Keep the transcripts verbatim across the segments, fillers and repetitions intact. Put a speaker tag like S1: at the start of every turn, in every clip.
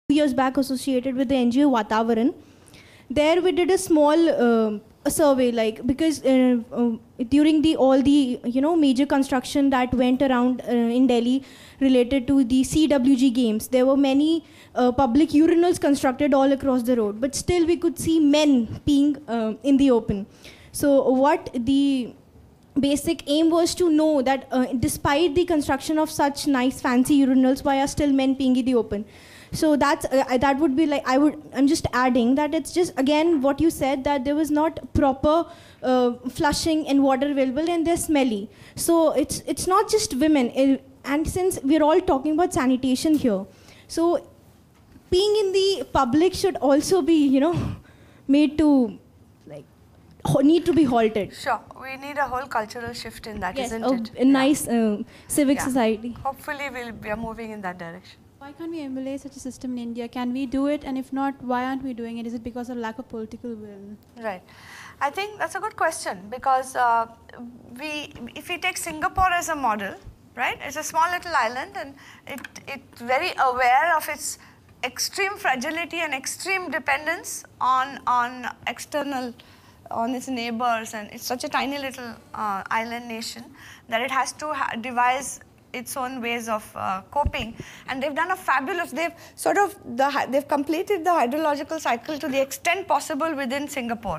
S1: years back associated with the N G O Vatavaran. There we did a small uh, a survey, like, because uh, uh, during the all the you know major construction that went around uh, in Delhi related to the C W G games, there were many uh, public urinals constructed all across the road, but still we could see men peeing uh, in the open. So what the basic aim was to know that uh, despite the construction of such nice fancy urinals, why are still men peeing in the open? So that's uh, that would be like I would I'm just adding that it's just again what you said, that there was not proper uh, flushing and water available, and they're smelly. So it's it's not just women, it, and since we're all talking about sanitation here, so peeing in the public should also be you know made to like need to be halted.
S2: Sure, we need a whole cultural shift in that,
S1: yes,
S2: isn't
S1: a,
S2: it?
S1: A nice uh, civic
S2: yeah.
S1: society.
S2: Hopefully we'll, we are moving in that direction.
S3: Why can't we emulate such a system in India? Can we do it? And if not, why aren't we doing it? Is it because of lack of political will?
S2: Right. I think that's a good question, because uh, we, if we take Singapore as a model, right? It's a small little island, and it it's very aware of its extreme fragility and extreme dependence on on external, on its neighbors, and it's such a tiny little uh, island nation that it has to ha devise its own ways of uh, coping, and they've done a fabulous, they've sort of, the, they've completed the hydrological cycle to the extent possible within Singapore.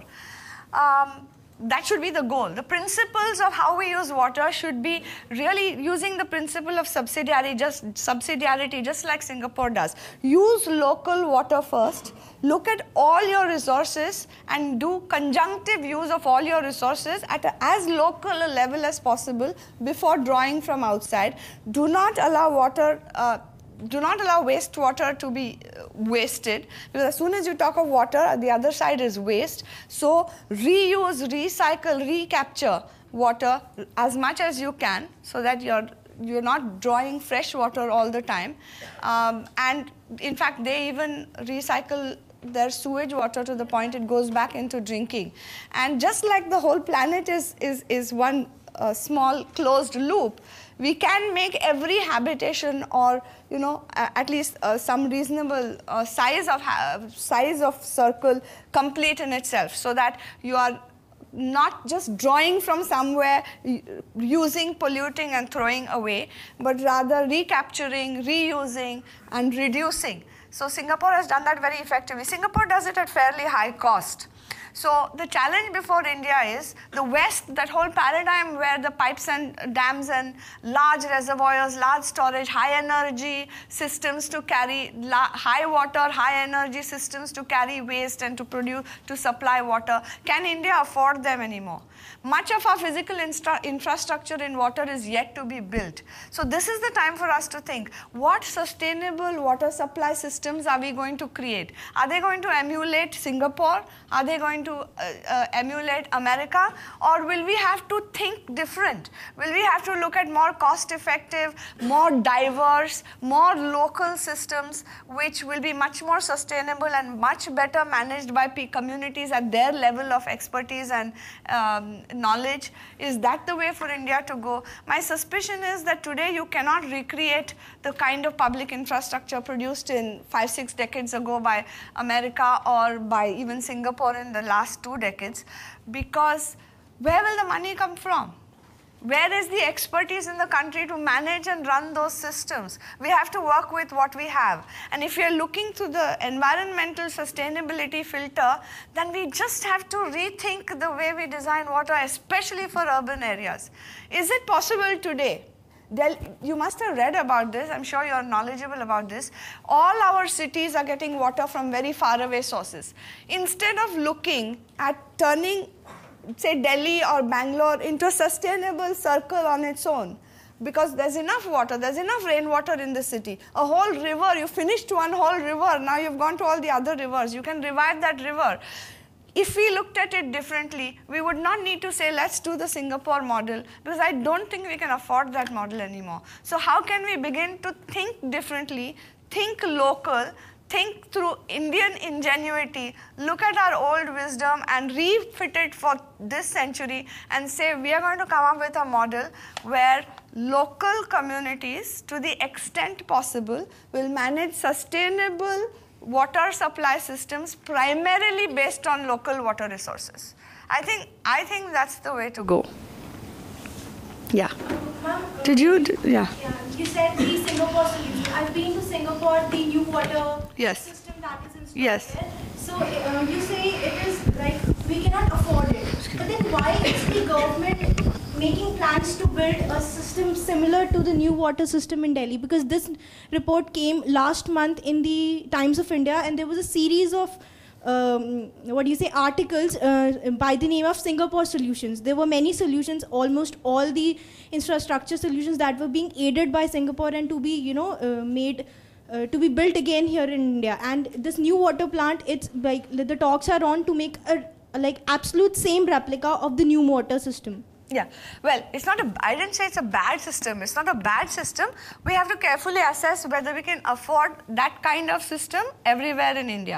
S2: Um, that should be the goal. The principles of how we use water should be really using the principle of subsidiarity, just subsidiarity, just like Singapore does. Use local water first, look at all your resources and do conjunctive use of all your resources at a, as local a level as possible before drawing from outside. Do not allow water uh, do not allow wastewater to be wasted, because as soon as you talk of water, the other side is waste. So reuse, recycle, recapture water as much as you can, so that you're you're not drawing fresh water all the time. Um, and in fact, they even recycle their sewage water to the point it goes back into drinking. And just like the whole planet is is is one uh, small closed loop, we can make every habitation, or you know, uh, at least uh, some reasonable uh, size of ha size of circle complete in itself, so that you are not just drawing from somewhere, using, polluting and throwing away, but rather recapturing, reusing and reducing. So Singapore has done that very effectively. Singapore does it at fairly high cost. So the challenge before India is the West, that whole paradigm where the pipes and dams and large reservoirs, large storage, high energy systems to carry, high water, high energy systems to carry waste and to produce, to supply water. Can India afford them anymore? Much of our physical infrastructure in water is yet to be built. So this is the time for us to think, what sustainable water supply systems are we going to create? Are they going to emulate Singapore? Are they going to uh, uh, emulate America? Or will we have to think different? Will we have to look at more cost-effective, more diverse, more local systems, which will be much more sustainable and much better managed by communities at their level of expertise and um, knowledge? Is that the way for India to go? My suspicion is that today you cannot recreate the kind of public infrastructure produced in five, six decades ago by America or by even Singapore in the last two decades, because where will the money come from? Where is the expertise in the country to manage and run those systems? We have to work with what we have. And if you're looking through the environmental sustainability filter, then we just have to rethink the way we design water, especially for urban areas. Is it possible today? Del you must have read about this. I'm sure you're knowledgeable about this. All our cities are getting water from very far away sources. Instead of looking at turning, say, Delhi or Bangalore into a sustainable circle on its own, because there's enough water, there's enough rainwater in the city. A whole river, you finished one whole river, now you've gone to all the other rivers. You can revive that river. If we looked at it differently, we would not need to say, let's do the Singapore model, because I don't think we can afford that model anymore. So how can we begin to think differently, think local, think through Indian ingenuity, look at our old wisdom and refit it for this century and say we are going to come up with a model where local communities, to the extent possible, will manage sustainable water supply systems primarily based on local water resources. I think, I think that's the way to go. Yeah. Did you? D yeah.
S1: Yeah. You said the Singapore solution. I've been to Singapore, the new water
S2: yes.
S1: system that is installed
S2: yes.
S1: there. So uh, you say it is like we cannot afford it. But then why is the government making plans to build a system similar to the new water system in Delhi? Because this report came last month in the Times of India, and there was a series of Um, what do you say, articles uh, by the name of Singapore solutions. There were many solutions, almost all the infrastructure solutions that were being aided by Singapore and to be, you know, uh, made, uh, to be built again here in India. And this new water plant, it's like the talks are on to make a, a like absolute same replica of the new water system.
S2: Yeah, well, it's not a, I didn't say it's a bad system. It's not a bad system. We have to carefully assess whether we can afford that kind of system everywhere in India.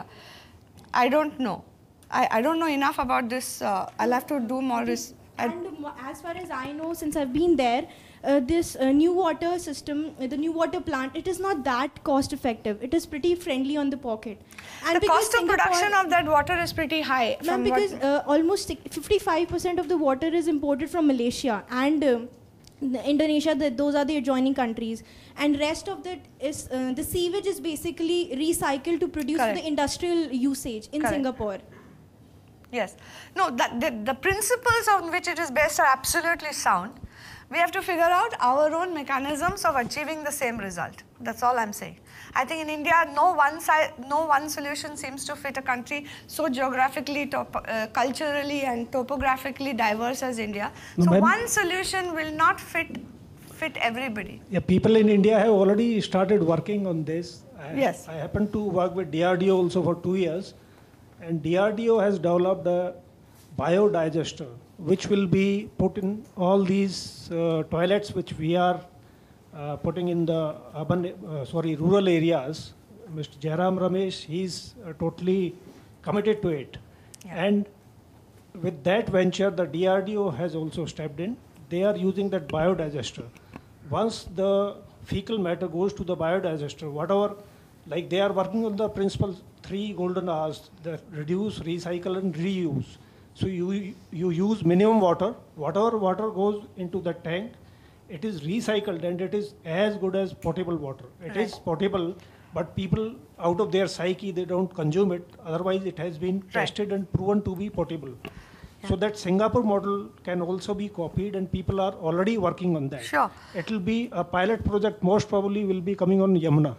S2: I don't know. I, I don't know enough about this. Uh, I'll have to do more research.
S1: And as far as I know, since I've been there, uh, this uh, new water system, uh, the new water plant, it is not that cost effective. It is pretty friendly on the pocket. And
S2: the cost of production of that water is pretty high.
S1: Ma'am, because uh, almost fifty-five percent of the water is imported from Malaysia and uh, Indonesia. The, those are the adjoining countries. And rest of that is, uh, the sewage is basically recycled to produce
S2: Correct.
S1: the industrial usage in
S2: Correct.
S1: Singapore.
S2: Yes. No, that, the, the principles on which it is based are absolutely sound. We have to figure out our own mechanisms of achieving the same result. That's all I'm saying. I think in India, no one, si no one solution seems to fit a country so geographically, top uh, culturally and topographically diverse as India.
S4: No,
S2: so one solution will not fit fit everybody.
S4: Yeah, people in India have already started working on this. I,
S2: yes.
S4: I happen to work with D R D O also for two years. And D R D O has developed a biodigester, which will be put in all these uh, toilets which we are uh, putting in the urban, uh, sorry, rural areas. Mister Jairam Ramesh, he's uh, totally committed to it. Yeah. And with that venture, the D R D O has also stepped in. They are using that biodigester. Once the fecal matter goes to the biodigester, whatever, like they are working on the principle three golden hours, the reduce, recycle and reuse. So you, you use minimum water, whatever water goes into the tank, it is recycled and it is as good as potable water. It right. is potable, but people out of their psyche, they don't consume it. Otherwise it has been right. tested and proven to be potable. Yeah. So that Singapore model can also be copied and people are already working on that.
S2: Sure.
S4: It will be a pilot project, most probably will be coming on Yamuna.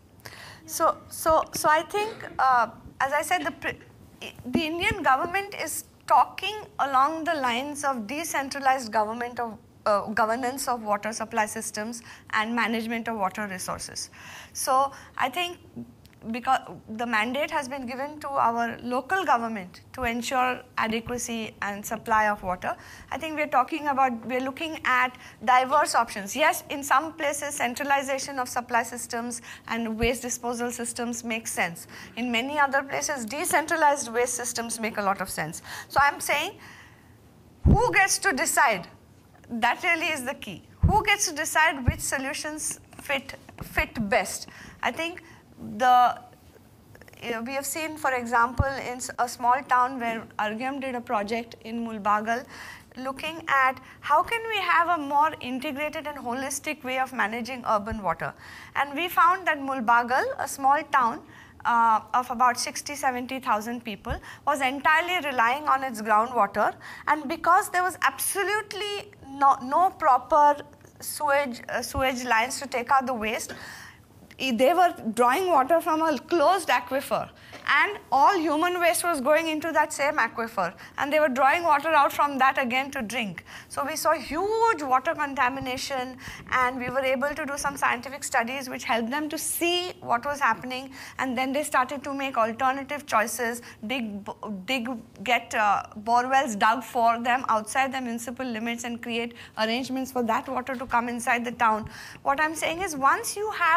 S2: So, so, so I think, uh, as I said, the, the Indian government is talking along the lines of decentralized government of uh, governance of water supply systems and management of water resources. So I think because the mandate has been given to our local government to ensure adequacy and supply of water, I think we're talking about, we're looking at diverse options. Yes, in some places, centralization of supply systems and waste disposal systems makes sense. In many other places, decentralized waste systems make a lot of sense. So I'm saying, who gets to decide? That really is the key. Who gets to decide which solutions fit, fit best? I think the, you know, we have seen, for example, in a small town where Argyam did a project in Mulbagal, looking at how can we have a more integrated and holistic way of managing urban water. And we found that Mulbagal, a small town uh, of about sixty, seventy thousand people, was entirely relying on its groundwater. And because there was absolutely no, no proper sewage, uh, sewage lines to take out the waste, they were drawing water from a closed aquifer, and all human waste was going into that same aquifer, and they were drawing water out from that again to drink. So we saw huge water contamination, and we were able to do some scientific studies which helped them to see what was happening, and then they started to make alternative choices, dig, dig get uh, bore wells dug for them outside the municipal limits and create arrangements for that water to come inside the town. What I'm saying is, once you have a better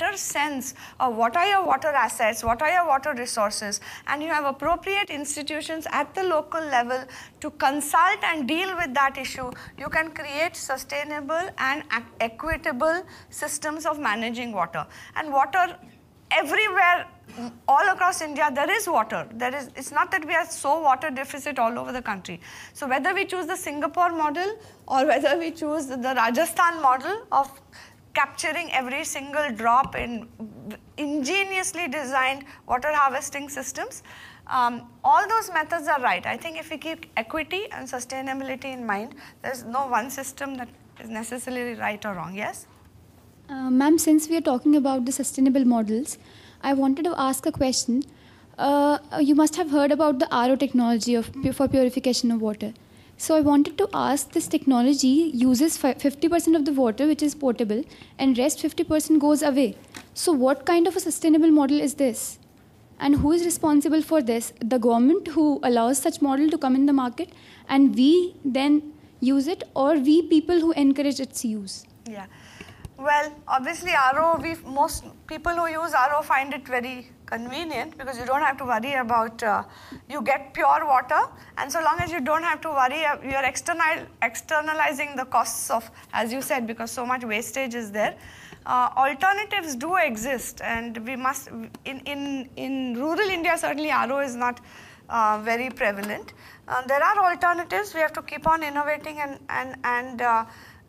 S2: better sense of what are your water assets, what are your water resources, and you have appropriate institutions at the local level to consult and deal with that issue, you can create sustainable and equitable systems of managing water. And water everywhere, all across India, there is water. There is, it's not that we are so water deficit all over the country. So whether we choose the Singapore model or whether we choose the Rajasthan model of capturing every single drop in ingeniously designed water harvesting systems, um, all those methods are right. I think if we keep equity and sustainability in mind, there's no one system that is necessarily right or wrong. Yes?
S5: Uh, Ma'am, since we are talking about the sustainable models, I wanted to ask a question. Uh, you must have heard about the R O technology of, for purification of water. So I wanted to ask, this technology uses fifty percent of the water which is potable and rest fifty percent goes away. So what kind of a sustainable model is this? And who is responsible for this? The government, who allows such model to come in the market and we then use it, or we people who encourage its use?
S2: Yeah. Well, obviously R O, we most people who use R O find it very convenient because you don't have to worry about, uh, you get pure water, and so long as you don't have to worry, uh, you're external, externalizing the costs of, as you said, because so much wastage is there. Uh, alternatives do exist, and we must, in, in, in rural India certainly R O is not uh, very prevalent. Uh, there are alternatives. We have to keep on innovating and, and, and uh,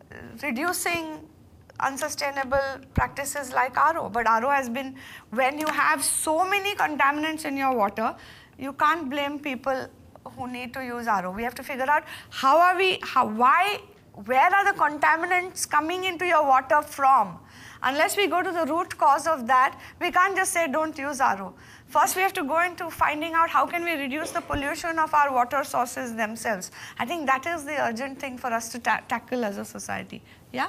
S2: reducing unsustainable practices like R O. But R O has been, when you have so many contaminants in your water, you can't blame people who need to use R O. We have to figure out how are we, how, why, where are the contaminants coming into your water from? Unless we go to the root cause of that, we can't just say don't use R O. First, we have to go into finding out how can we reduce the pollution of our water sources themselves. I think that is the urgent thing for us to ta tackle as a society. Yeah?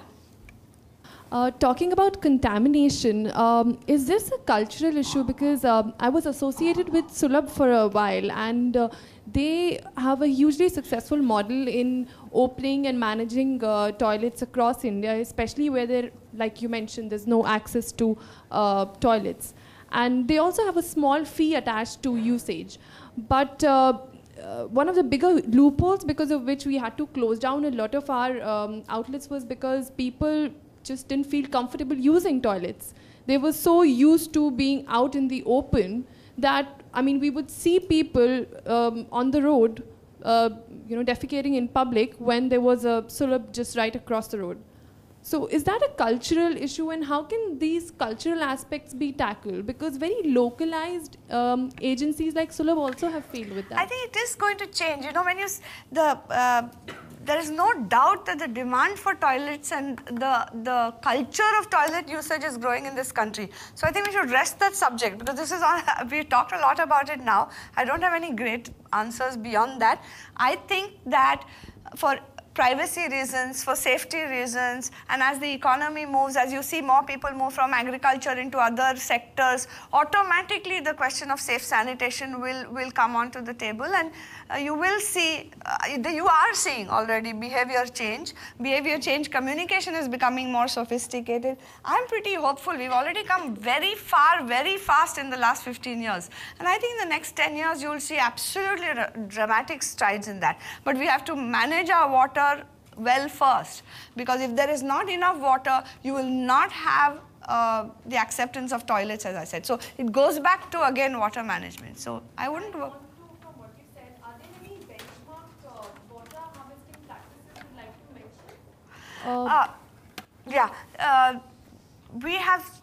S6: Uh, talking about contamination, um, is this a cultural issue? Because um, I was associated with Sulabh for a while, and uh, they have a hugely successful model in opening and managing uh, toilets across India, especially where there, like you mentioned, there's no access to uh, toilets. And they also have a small fee attached to usage. But uh, uh, one of the bigger loopholes because of which we had to close down a lot of our um, outlets was because people just didn't feel comfortable using toilets. They were so used to being out in the open that, I mean, we would see people um, on the road, uh, you know, defecating in public when there was a Sulabh just right across the road. So is that a cultural issue, and how can these cultural aspects be tackled? Because very localized um, agencies like Sulabh also have failed with that.
S2: I think it is going to change. You know, when you, the, uh, there is no doubt that the demand for toilets and the, the culture of toilet usage is growing in this country. So I think we should rest that subject, because this is on, we talked a lot about it now. I don't have any great answers beyond that. I think that for privacy reasons, for safety reasons, and as the economy moves, as you see more people move from agriculture into other sectors, automatically the question of safe sanitation will, will come onto the table, and uh, you will see, uh, you are seeing already behavior change. Behavior change, communication is becoming more sophisticated. I'm pretty hopeful. We've already come very far, very fast in the last fifteen years. And I think in the next ten years, you will see absolutely dramatic strides in that. But we have to manage our water well first, because if there is not enough water, you will not have uh, the acceptance of toilets, as I said. So it goes back to, again, water management. So I wouldn't work.
S6: From what you said, are there any benchmark uh, water harvesting practices you'd like to mention? Uh,
S2: uh, yeah, uh, we have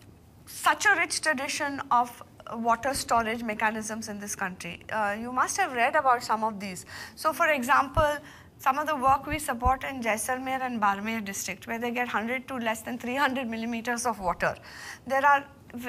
S2: such a rich tradition of water storage mechanisms in this country. Uh, you must have read about some of these. So, for example, some of the work we support in Jaisalmer and Barmer district, where they get one hundred to less than three hundred millimeters of water. There are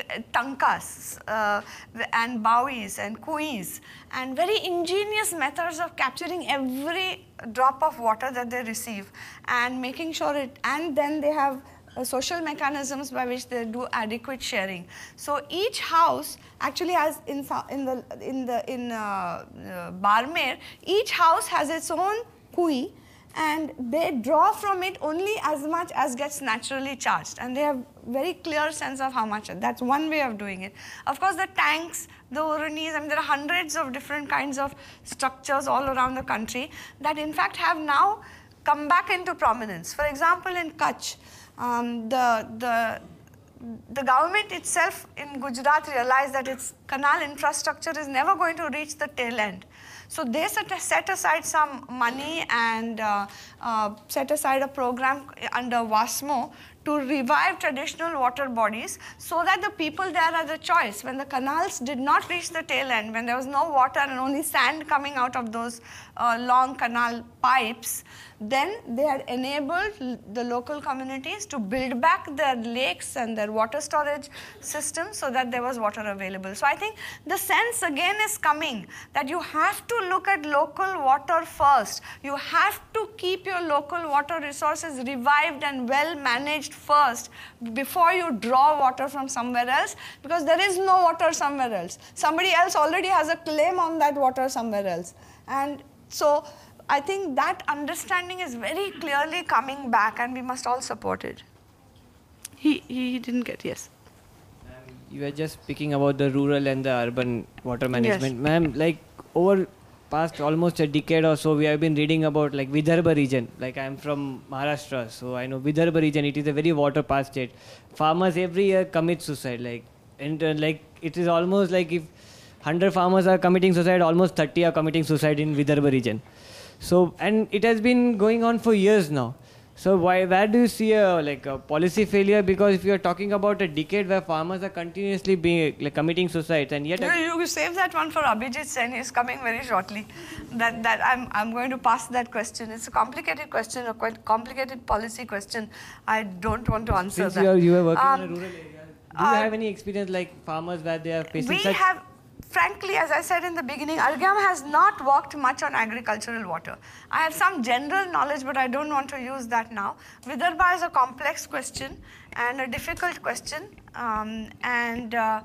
S2: tankas uh, and bowies and kuis and very ingenious methods of capturing every drop of water that they receive and making sure it, and then they have uh, social mechanisms by which they do adequate sharing. So each house actually has, in, in the, in, the, in uh, uh, Barmer, each house has its own kui, and they draw from it only as much as gets naturally charged, and they have very clear sense of how much. That's one way of doing it. Of course, the tanks, the Oranis, I mean, there are hundreds of different kinds of structures all around the country that in fact have now come back into prominence. For example, in Kutch, um, the, the, the government itself in Gujarat realized that its canal infrastructure is never going to reach the tail end. So they set aside some money and uh, uh, set aside a program under WASMO to revive traditional water bodies so that the people there had a choice. When the canals did not reach the tail end, when there was no water and only sand coming out of those uh, long canal pipes, then they had enabled the local communities to build back their lakes and their water storage systems so that there was water available. So I think the sense again is coming that you have to look at local water first. You have to keep your local water resources revived and well managed first before you draw water from somewhere else, because there is no water somewhere else. Somebody else already has a claim on that water somewhere else. And so I think that understanding is very clearly coming back, and we must all support it. He, he didn't get, yes.
S7: Um, you were just speaking about the rural and the urban water management.
S2: Yes.
S7: Ma'am, like over past almost a decade or so, we have been reading about like Vidarbha region. Like I am from Maharashtra, so I know Vidarbha region, it is a very water poor state. Farmers every year commit suicide. Like, and uh, like it is almost like if one hundred farmers are committing suicide, almost thirty are committing suicide in Vidarbha region. So, and it has been going on for years now. So why, where do you see a like a policy failure? Because if you are talking about a decade where farmers are continuously being like committing suicides, and yet
S2: you, you save that one for Abhijit Sen. He's coming very shortly. That that I'm I'm going to pass that question. It's a complicated question, a quite complicated policy question. I don't want to answer
S7: since
S2: that.
S7: you are, you are working
S2: Um,
S7: in a rural area, do
S2: uh,
S7: you have any experience like farmers where they are facing
S2: we
S7: such?
S2: have. Frankly, as I said in the beginning, Argyam has not worked much on agricultural water. I have some general knowledge, but I don't want to use that now. Vidarbha is a complex question and a difficult question. Um, and uh,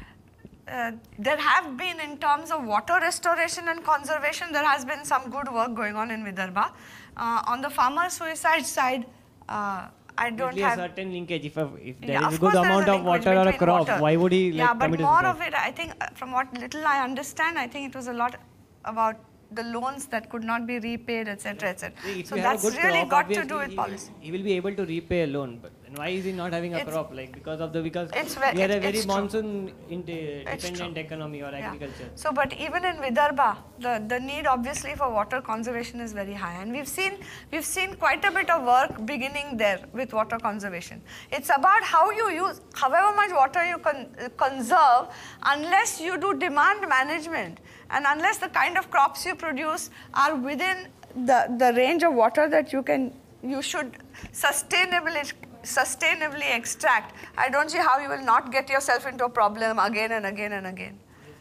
S2: uh, there have been, in terms of water restoration and conservation, there has been some good work going on in Vidarbha. Uh, on the farmer suicide side, uh, I don't have
S7: a certain linkage. If, a, if there
S2: yeah,
S7: is a
S2: of
S7: good
S2: course there
S7: amount
S2: is a
S7: of water
S2: linkage
S7: or a
S2: between
S7: crop,
S2: water.
S7: why would he like
S2: yeah, but
S7: commit
S2: more
S7: suicide?
S2: of it, I think, uh, from what little I understand, I think it was a lot about the loans that could not be repaid, et cetera, et cetera.
S7: If
S2: So
S7: you have a
S2: that's
S7: good
S2: really
S7: crop,
S2: got to do
S7: obviously
S2: with
S7: he
S2: policy.
S7: Will, he will be able to repay a loan, but and why is he not having a
S2: It's-
S7: crop? Like because of the because
S2: It's ve-
S7: we are a
S2: it's-
S7: very
S2: it's true.
S7: monsoon in
S2: It's
S7: dependent
S2: true.
S7: economy or
S2: Yeah.
S7: agriculture.
S2: So, but even in Vidarbha, the, the need obviously for water conservation is very high, and we've seen we've seen quite a bit of work beginning there with water conservation. It's about how you use, however much water you con conserve, unless you do demand management, and unless the kind of crops you produce are within the the range of water that you can you should sustainably sustainably extract. I don't see how you will not get yourself into a problem again and again and again.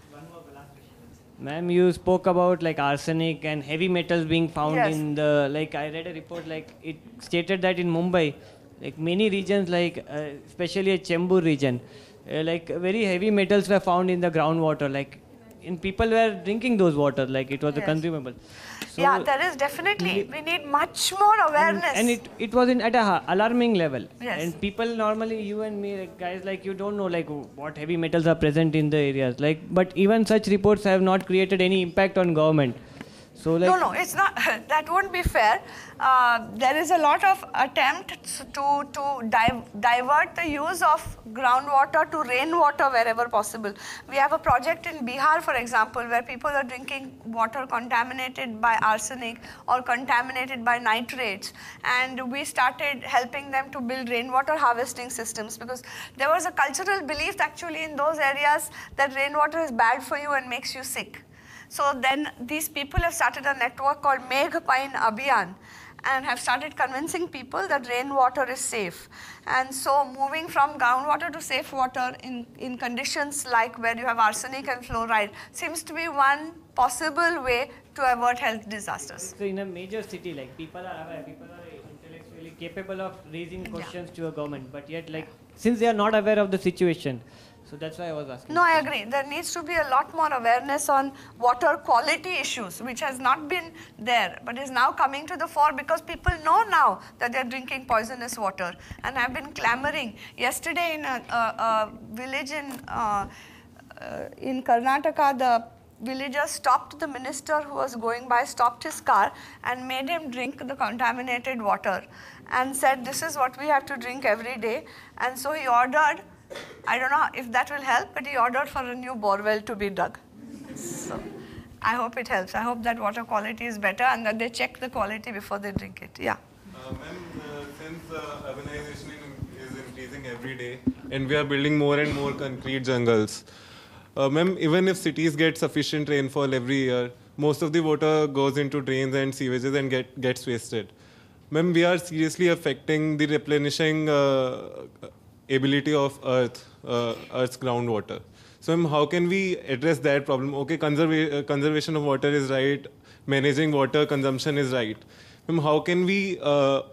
S7: Ma'am, you spoke about like arsenic and heavy metals being found
S2: Yes.
S7: in the, like I read a report like it stated that in Mumbai, like many regions like uh, especially a Chembur region, uh, like very heavy metals were found in the groundwater, like in people were drinking those water, like it was
S2: Yes.
S7: a consumable. So
S2: Yeah, there is definitely, we need much more
S7: and,
S2: awareness.
S7: and it, it was in at a ha- alarming level.
S2: Yes.
S7: And people normally, you and me, like, guys like you don't know like what heavy metals are present in the areas. Like, but even such reports have not created any impact on government. So like
S2: No, no, it's not, that won't be fair. Uh, there is a lot of attempts to, to dive, divert the use of groundwater to rainwater wherever possible. We have a project in Bihar, for example, where people are drinking water contaminated by arsenic or contaminated by nitrates. And we started helping them to build rainwater harvesting systems, because there was a cultural belief actually in those areas that rainwater is bad for you and makes you sick. So then these people have started a network called Megh Pain Abhiyan and have started convincing people that rainwater is safe. And so moving from groundwater to safe water in, in conditions like where you have arsenic and fluoride seems to be one possible way to avert health disasters.
S7: So in a major city, like people are aware, people are intellectually capable of raising questions to a government, but yet like since they are not aware of the situation, So that's why I was asking.
S2: No, I agree. There needs to be a lot more awareness on water quality issues, which has not been there, but is now coming to the fore because people know now that they're drinking poisonous water and have been clamoring. Yesterday in a, a, a village in, uh, uh, in Karnataka, the villagers stopped the minister who was going by, stopped his car and made him drink the contaminated water and said, this is what we have to drink every day. And so he ordered, I don't know if that will help, but he ordered for a new borewell to be dug. So I hope it helps. I hope that water quality is better and that they check the quality before they drink it. Yeah.
S8: Uh, Ma'am, uh, since uh, urbanization is increasing every day and we are building more and more concrete jungles, uh, ma'am, even if cities get sufficient rainfall every year, most of the water goes into drains and sewages and get, gets wasted. Ma'am, we are seriously affecting the replenishing uh, ability of Earth, uh, Earth's groundwater. So, ma'am, how can we address that problem? Okay, conserva uh, conservation of water is right, managing water consumption is right. Ma'am, how can we uh,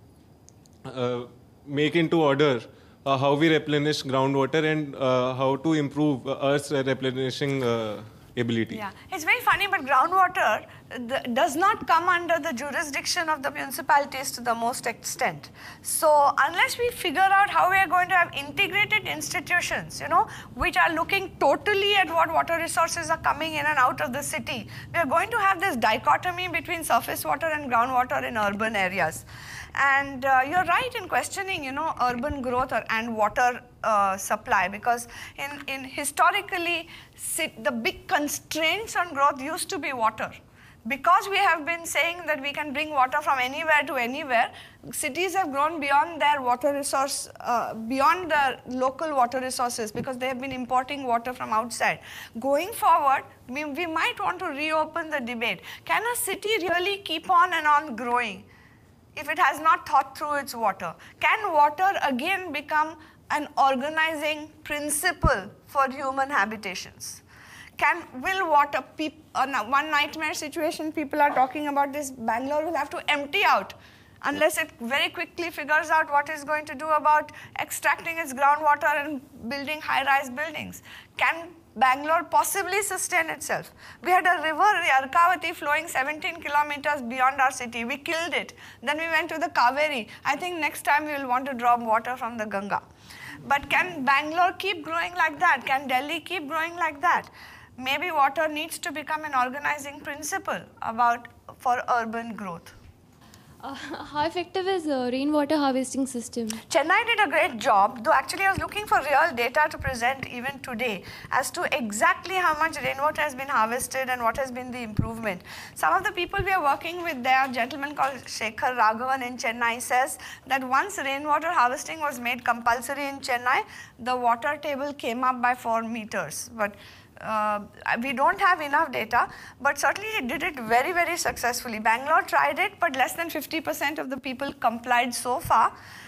S8: uh, make into order uh, how we replenish groundwater and uh, how to improve uh, Earth's replenishing uh, ability?
S2: Yeah, it's very funny, but groundwater the, does not come under the jurisdiction of the municipalities to the most extent. So unless we figure out how we are going to have integrated institutions, you know, which are looking totally at what water resources are coming in and out of the city, we are going to have this dichotomy between surface water and groundwater in urban areas. And uh, you're right in questioning, you know, urban growth or, and water uh, supply, because in, in historically, sit, the big constraints on growth used to be water. Because we have been saying that we can bring water from anywhere to anywhere, cities have grown beyond their water resource, uh, beyond the local water resources, because they have been importing water from outside. Going forward, we, we might want to reopen the debate. Can a city really keep on and on growing if it has not thought through its water? Can water again become an organizing principle for human habitations? Can, will water, peop, uh, one nightmare situation people are talking about this, Bangalore will have to empty out unless it very quickly figures out what it's going to do about extracting its groundwater and building high-rise buildings. Can Bangalore possibly sustain itself? We had a river, the Arkavati, flowing seventeen kilometers beyond our city. We killed it. Then we went to the Kaveri. I think next time we will want to draw water from the Ganga. But can Bangalore keep growing like that? Can Delhi keep growing like that? Maybe water needs to become an organizing principle about for urban growth.
S9: Uh, how effective is a rainwater harvesting system?
S2: Chennai did a great job, though actually I was looking for real data to present even today as to exactly how much rainwater has been harvested and what has been the improvement. Some of the people we are working with there, a gentleman called Shekhar Raghavan in Chennai, says that once rainwater harvesting was made compulsory in Chennai, the water table came up by four meters. But Uh, we don't have enough data, but certainly it did it very, very successfully. Bangalore tried it, but less than fifty percent of the people complied so far.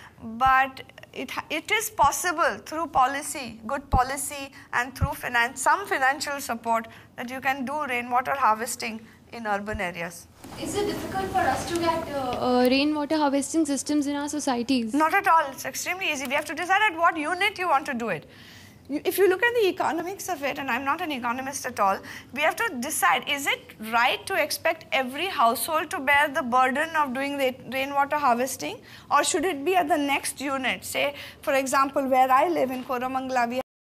S2: But it, it is possible through policy, good policy, and through finance, some financial support that you can do rainwater harvesting in urban areas.
S9: Is it difficult for us to get uh, uh, rainwater harvesting systems in our societies?
S2: Not at all. It's extremely easy. We have to decide at what unit you want to do it. If you look at the economics of it, and I'm not an economist at all, we have to decide, is it right to expect every household to bear the burden of doing the rainwater harvesting, or should it be at the next unit? Say, for example, where I live in Koramangala, we